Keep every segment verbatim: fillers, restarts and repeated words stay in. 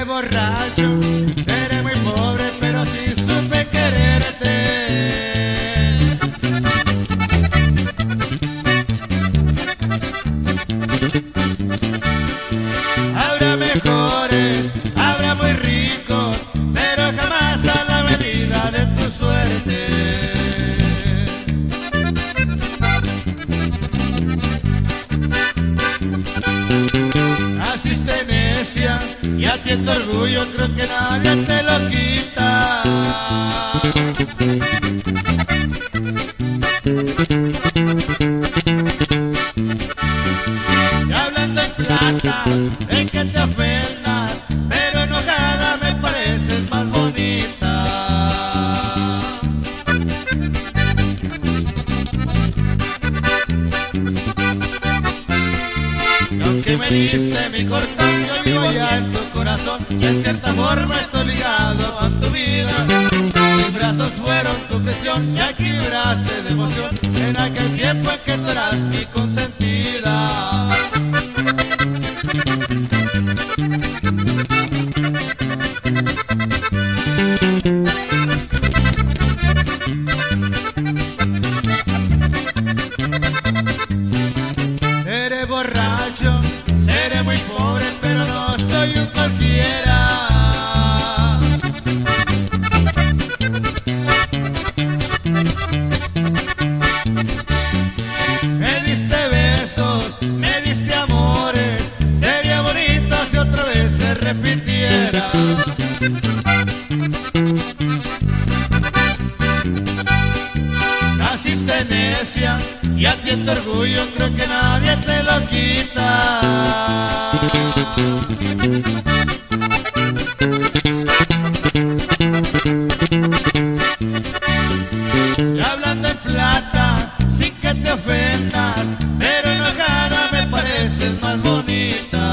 Seré borracho, seré muy pobre, pero sí supe quererte. Habrá mejores, habrá muy ricos, pero jamás a la medida de tu suerte. Naciste necia y a ti tu orgullo creo que nadie te lo quita. Y hablando en plata, sé que te ofendas, pero enojada me pareces más bonita. Y aunque me diste mi cortón, yo vivo ya en tu corazón, y en cierta forma estoy ligado a tu vida. Mis brazos fueron tu presión y aquí libraste de emoción en aquel tiempo en que tú eras mi consentida. Seré borracho, seré muy pobre, pero no soy un cualquiera. Me diste besos, me diste amores, sería bonito si otra vez se repitiera. Naciste necia y a ti tu orgullo creo que nadie te lo quita. Y hablando en plata, sin que te ofendas, pero enojada me pareces más bonita.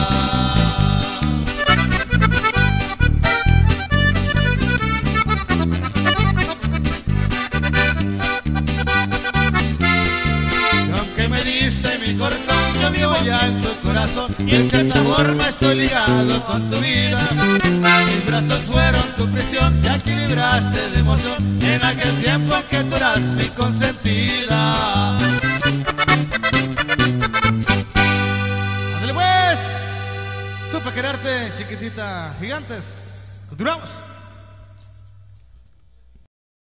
Y aunque me diste mi cortón, yo vivo ya en tu corazón, y en cierta forma estoy ligado con tu vida. Mis brazos fueron tu prisión y aquí libraste de emoción en aquel tiempo en que tú eras mi consentida. Ándale pues, supe quererte, chiquitita. Gigantes, continuamos.